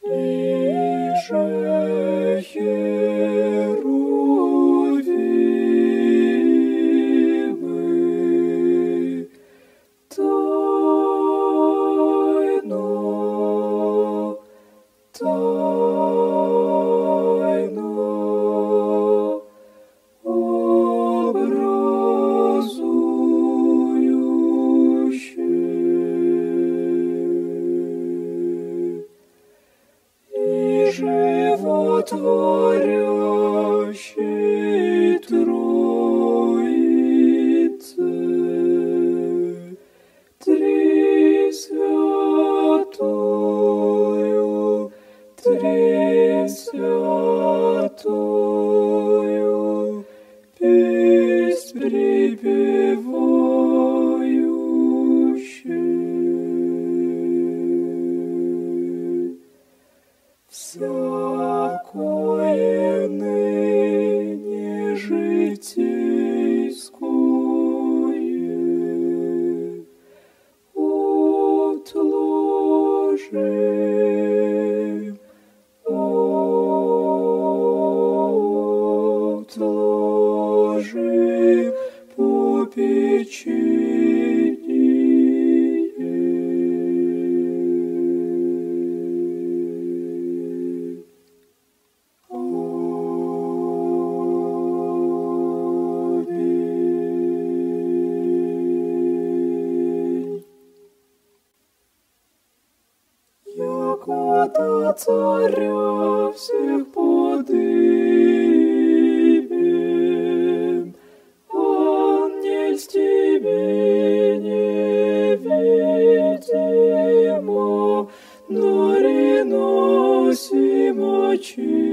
Иже херувимы тайну образующие и животворящей Троице, Тресвятую, Тресвятую, песнь припевающую. Всякое ныне житейское отложим, отложим попечение. Аминь. Якота царя всех подымем, ангельстими невидимо, но реносимо